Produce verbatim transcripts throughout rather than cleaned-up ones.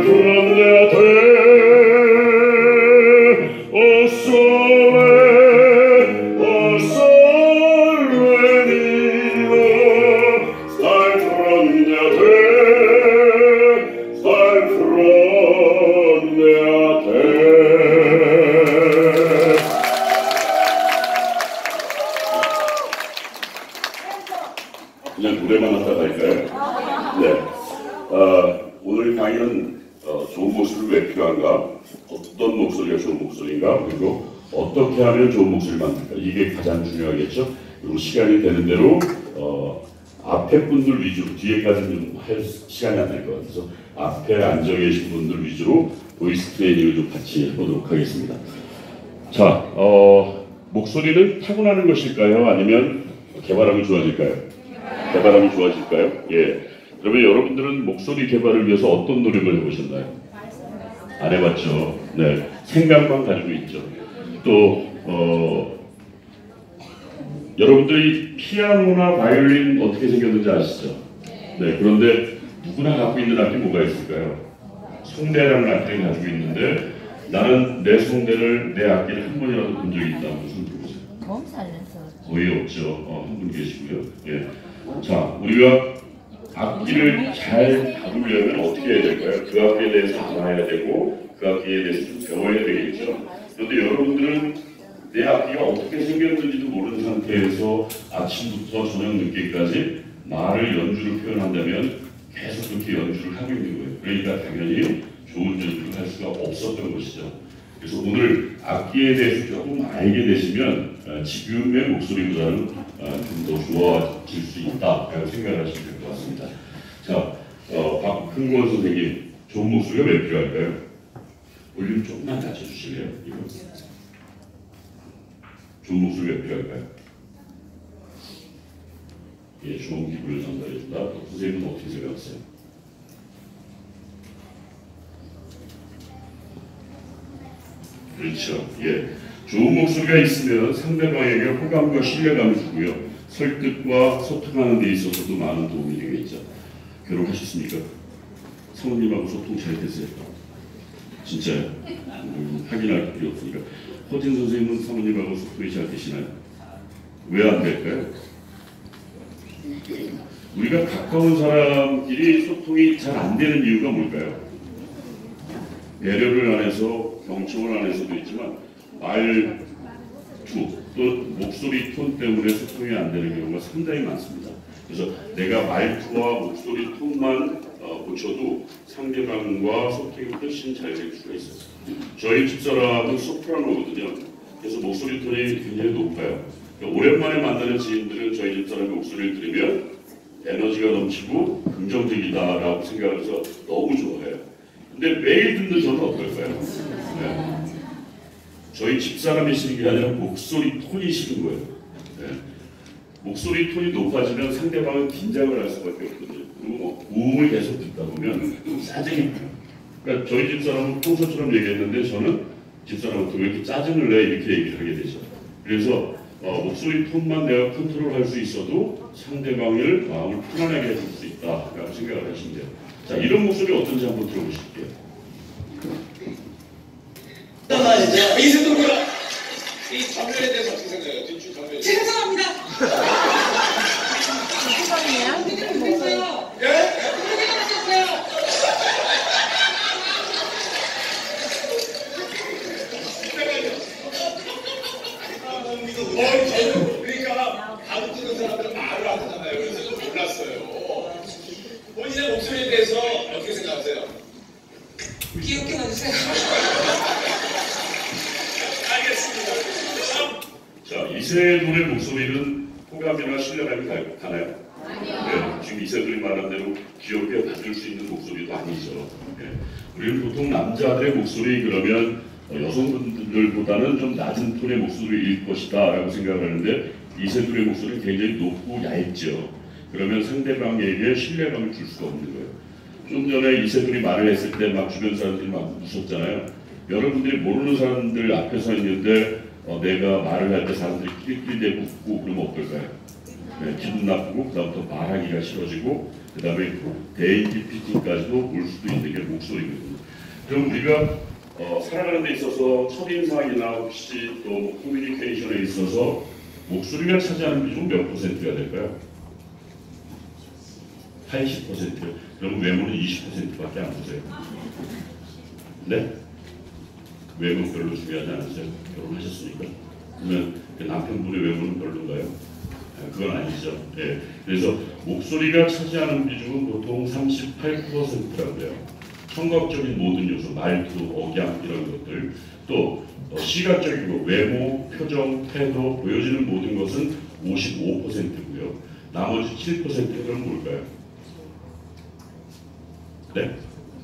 그냥 노래만 하다 갈까요? 네. 어, 오늘 강의는 어, 좋은 목소리가 왜 필요한가? 어떤 목소리가 좋은 목소리인가? 그리고 어떻게 하면 좋은 목소리를 만들까? 이게 가장 중요하겠죠? 그리고 시간이 되는 대로 어, 앞에 분들 위주로, 뒤에까지는 할 시간이 안 될 것 같아서 앞에 앉아 계신 분들 위주로 보이스 트레이닝을 좀 같이 해보도록 하겠습니다. 자, 어, 목소리는 타고나는 것일까요? 아니면 개발하면 좋아질까요? 개발하면 좋아질까요? 예. 그러면 여러분들은 목소리 개발을 위해서 어떤 노력을 해보셨나요? 안 해봤죠. 네. 생각만 가지고 있죠. 또 어, 여러분들이 피아노나 바이올린 어떻게 생겼는지 아시죠? 네. 그런데 누구나 갖고 있는 악기 뭐가 있을까요? 성대라는 악기를 가지고 있는데 나는 내 성대를, 내 악기를 한 번이라도 본 적이 있다. 무슨 누구세요? 거의 없죠. 어, 한 분 계시고요. 예. 자, 우리가 악기를 잘 다루려면 어떻게 해야 될까요? 그 악기에 대해서 알아야 되고 그 악기에 대해서 좀 배워야 되겠죠. 그런데 여러분들은 내 악기가 어떻게 생겼는지도 모르는 상태에서 아침부터 저녁 늦게까지 말을 연주를 표현한다면 계속 그렇게 연주를 하고 있는 거예요. 그러니까 당연히 좋은 연주를 할 수가 없었던 것이죠. 그래서 오늘 악기에 대해서 조금 알게 되시면 어, 지금의 목소리보다는 어, 좀 더 좋아질 수 있다라고 생각하시면 될 것 같습니다. 자, 어, 박흥권 선생님, 좋은 목소리가 왜 필요할까요? 볼륨 조금만 낮춰주실래요? 이거. 좋은 목소리가 왜 필요할까요? 예, 좋은 기분을 전달해준다. 선생님은 어떻게 생각하세요? 그렇죠. 예. 좋은 목소리가 있으면 상대방에게 호감과 신뢰감을 주고요. 설득과 소통하는 데 있어서도 많은 도움이 되겠죠. 결혼하셨습니까? 사모님하고 소통 잘 되세요? 진짜요? 음, 확인할 필요 없으니까. 허진 선생님은 사모님하고 소통이 잘 되시나요? 왜 안 될까요? 우리가 가까운 사람끼리 소통이 잘 안 되는 이유가 뭘까요? 배려를 안 해서, 경청을 안 해서도 있지만 말투, 또 목소리 톤 때문에 소통이 안 되는 경우가 상당히 많습니다. 그래서 내가 말투와 목소리 톤만 어, 고쳐도 상대방과 소통이 훨씬 잘 될 수가 있어요. 저희 집사람은 소프라노거든요. 그래서 목소리 톤이 굉장히 높아요. 그러니까 오랜만에 만나는 지인들은 저희 집사람의 목소리를 들으면 에너지가 넘치고 긍정적이다라고 생각해서 너무 좋아해요. 근데 매일 듣는 저는 어떨까요? 네. 저희 집사람이 싫은 게 아니라 목소리 톤이 싫은 거예요. 네. 목소리 톤이 높아지면 상대방은 긴장을 할 수밖에 없거든요. 그리고 뭐 고음을 계속 듣다 보면 짜증이 나요. 그러니까 저희 집사람은 평소처럼 얘기했는데 저는 집사람한테 왜 이렇게 짜증을 내 이렇게 얘기를 하게 되죠. 그래서 어, 목소리 톤만 내가 컨트롤할 수 있어도 상대방을 마음을 편안하게 해줄 수 있다라고 생각을 하시면 돼요. 자, 이런 목소리 어떤지 한번 들어보실게요. 이승도가 이 장면에 대해서 어떻게 생각해요? 뒷줄 장면. 죄송합니다. 죄송해요. 예? 어, 저는 그러니까 다른 찍은 사람들은 말을 안 하잖아요. 그래서 좀 몰랐어요. 본인의 목소리에 대해서 어떻게 생각하세요? 귀엽게 넣어주세요. 자, 이세돌의 목소리는 호감이나 신뢰감이 가나요? 아니요. 네, 지금 이세돌이 말한 대로 귀엽게 받을 수 있는 목소리도 아니죠. 네. 우리는 보통 남자들의 목소리 그러면 여성분들보다는 좀 낮은 톤의 목소리일 것이다 라고 생각을 하는데 이세돌의 목소리는 굉장히 높고 얇죠. 그러면 상대방에게 신뢰감을 줄 수가 없는 거예요. 좀 전에 이세돌이 말을 했을 때 막 주변 사람들이 막 웃었잖아요. 여러분들이 모르는 사람들 앞에 서 있는데 어, 내가 말을 할 때 사람들이 끼리끼리 대고 웃고 그러면 어떨까요? 네, 기분 나쁘고 그다음부터 말하기가 싫어지고 그다음에 데이지피팅까지도 올 수도 있는 게 목소리거든요. 그럼 우리가 어, 살아가는 데 있어서 첫인상이나 혹시 또 커뮤니케이션에 있어서 목소리가 차지하는 비중 몇 퍼센트가 될까요? 팔십 퍼센트. 그럼 외모는 이십 퍼센트밖에 안 보세요. 네? 외모 별로 중요하지 않으세요? 결혼하셨으니까. 그러면 그 남편분의 외모는 별로인가요? 그건 아니죠. 예. 그래서 목소리가 차지하는 비중은 보통 삼십팔 퍼센트라고요. 청각적인 모든 요소, 말투, 억양 이런 것들, 또 어, 시각적인 거, 외모, 표정, 태도, 보여지는 모든 것은 오십오 퍼센트고요. 나머지 칠 퍼센트는 뭘까요? 네?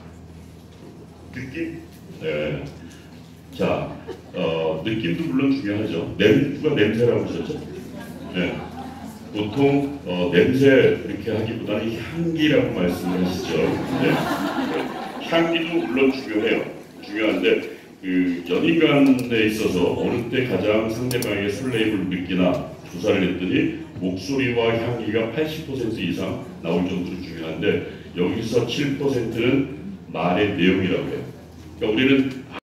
느낌? 네. 자, 어, 느낌도 물론 중요하죠. 냄, 누가 냄새라고 하셨죠? 네. 보통 어, 냄새 이렇게 하기보다는 향기라고 말씀을 하시죠. 네. 향기도 물론 중요해요. 중요한데 그 연인 간에 있어서 어느 때 가장 상대방의 설레임을 느끼나 조사를 했더니 목소리와 향기가 팔십 퍼센트 이상 나올 정도로 중요한데 여기서 칠 퍼센트는 말의 내용이라고 해요. 그러니까 우리는